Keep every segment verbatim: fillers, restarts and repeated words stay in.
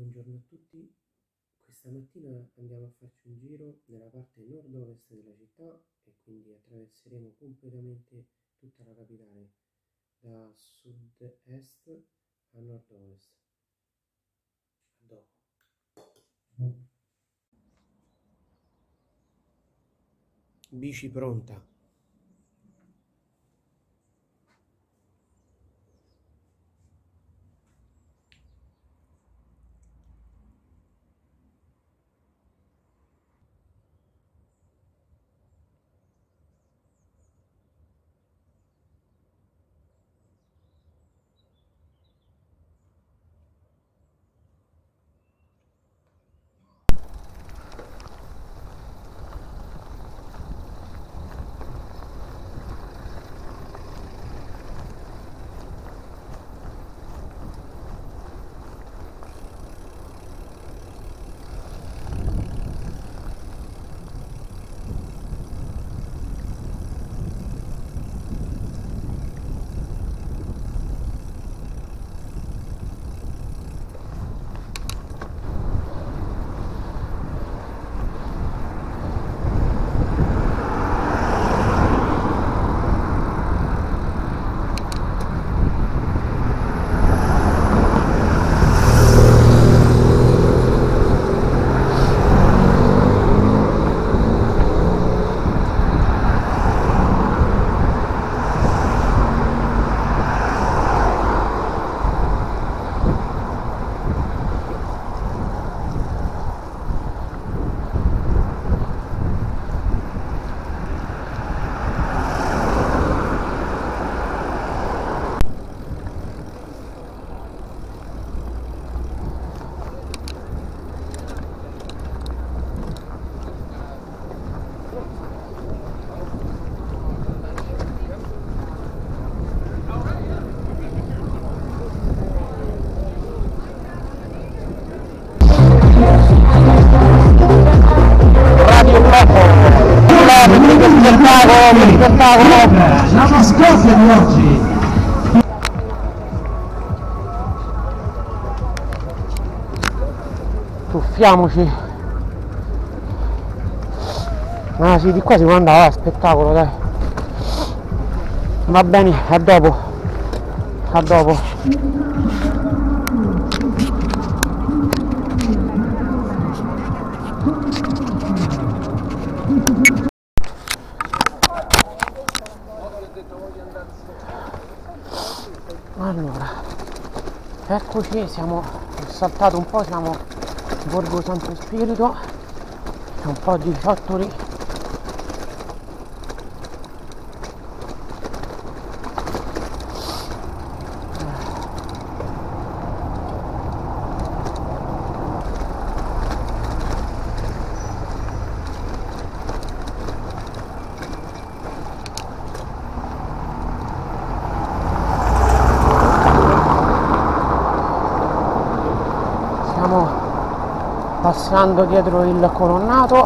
Buongiorno a tutti, questa mattina andiamo a farci un giro nella parte nord-ovest della città e quindi attraverseremo completamente tutta la capitale, da sud-est a nord-ovest. A dopo. Bici pronta. La mascotte di oggi. Tuffiamoci. Ah sì, di qua si può andare, va, spettacolo, dai. Va bene, a dopo. A dopo. Allora, eccoci, siamo saltato un po', siamo a Borgo Santo Spirito, c'è un po' di ciottoli. Passando dietro il colonnato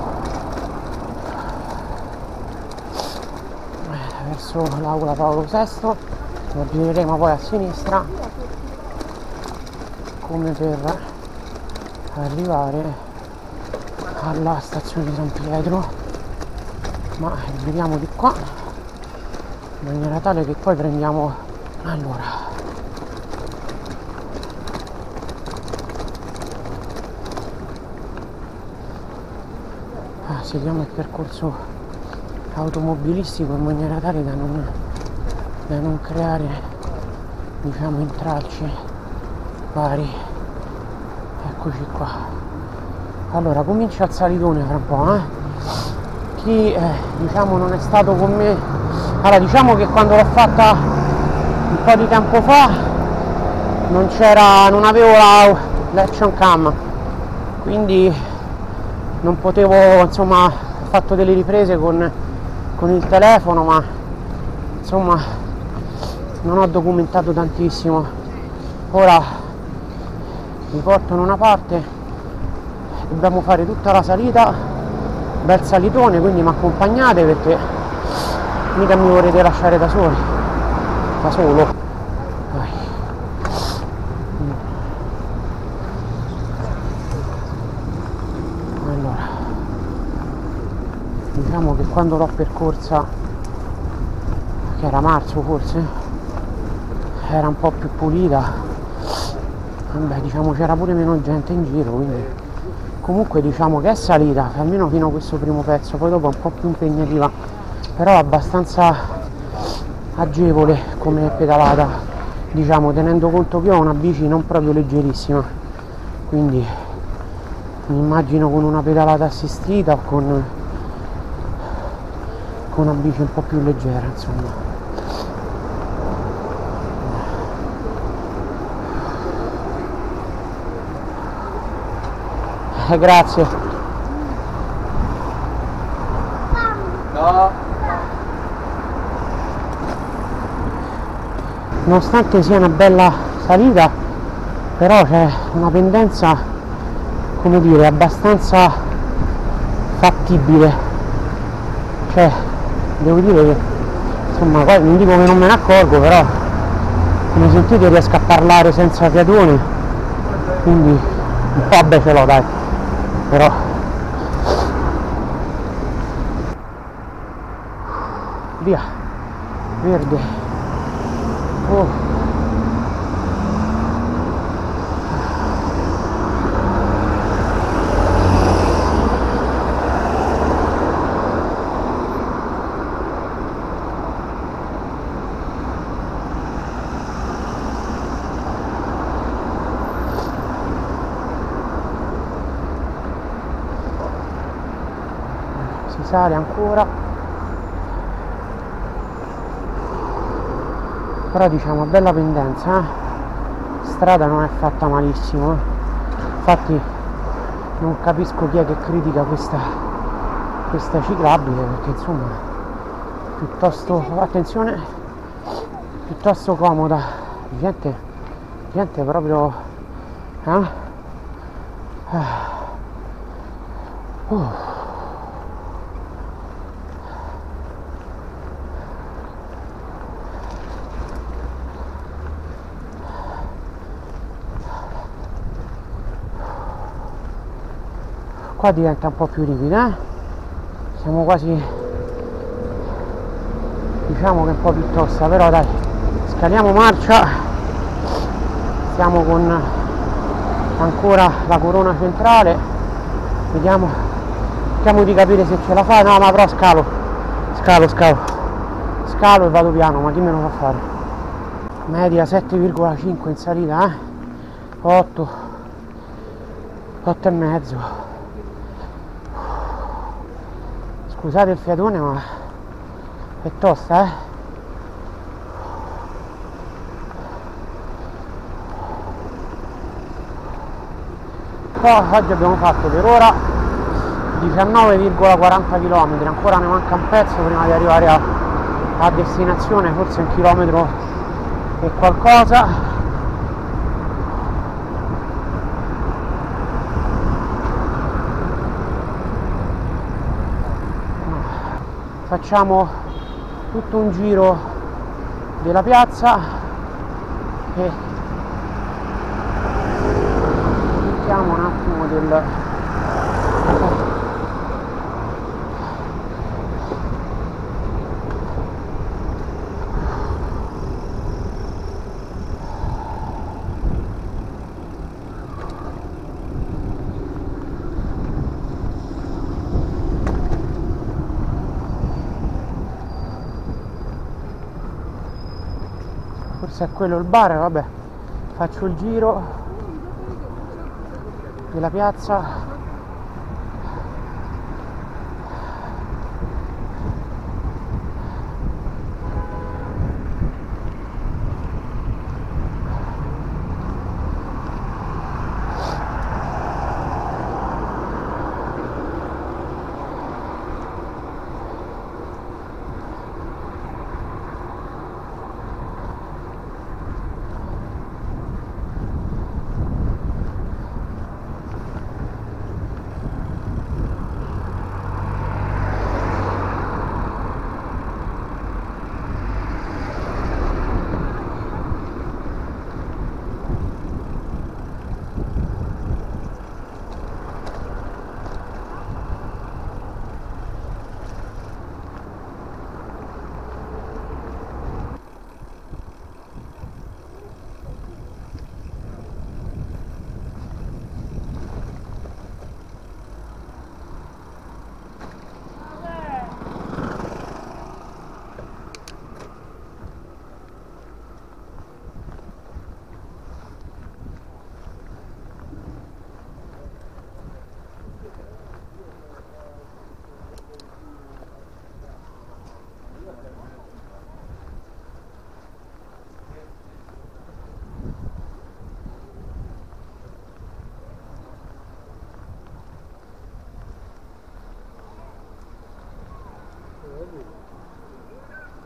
verso l'aula Paolo sesto, gireremo poi a sinistra come per arrivare alla stazione di San Pietro, ma vediamo di qua in maniera tale che poi prendiamo allora seguiamo il percorso automobilistico in maniera tale da non, da non creare, diciamo, intralci vari. Eccoci qua. Allora comincia il salitone fra un po', eh? Chi eh, diciamo non è stato con me, allora diciamo che quando l'ho fatta un po' di tempo fa non c'era, non avevo la, l'action cam, quindi non potevo, insomma, ho fatto delle riprese con, con il telefono, ma insomma non ho documentato tantissimo. Ora vi porto in una parte, dobbiamo fare tutta la salita, bel salitone, quindi mi accompagnate perché mica mi vorrete lasciare da soli, da solo. Vai. Allora, diciamo che quando l'ho percorsa, che era marzo forse, era un po' più pulita, vabbè, diciamo c'era pure meno gente in giro, quindi comunque diciamo che è salita almeno fino a questo primo pezzo, poi dopo è un po' più impegnativa, però abbastanza agevole come pedalata, diciamo, tenendo conto che ho una bici non proprio leggerissima, quindi mi immagino con una pedalata assistita o con, con una bici un po' più leggera, insomma. Eh, grazie. No. Nonostante sia una bella salita, però c'è una pendenza, come dire, abbastanza fattibile, cioè devo dire che insomma, poi non dico che non me ne accorgo, però come sentite riesco a parlare senza fiatone, quindi un po' vabbè ce l'ho, dai, però via, verde. Oh. Si sale ancora, però diciamo bella pendenza, eh? Strada non è fatta malissimo, eh? Infatti non capisco chi è che critica questa questa ciclabile, perché insomma piuttosto, attenzione, piuttosto comoda, gente gente proprio eh? uh. Qua diventa un po' più ripida, eh? Siamo quasi, diciamo che è un po' più tosta, però dai, scaliamo marcia, siamo con ancora la corona centrale, vediamo, cerchiamo di capire se ce la fa. No, ma però scalo, scalo, scalo, scalo e vado piano, ma chi me lo fa fare? Media sette virgola cinque in salita, eh? otto, otto e mezzo. Scusate il fiatone, ma è tosta, eh? Poi oggi abbiamo fatto per ora diciannove virgola quaranta chilometri, ancora ne manca un pezzo prima di arrivare a, a destinazione, forse un chilometro e qualcosa. Facciamo tutto un giro della piazza e mettiamo un attimo del forse è quello il bar, vabbè, faccio il giro della piazza.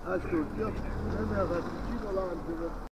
al studio, noi abbiamo fatto il volante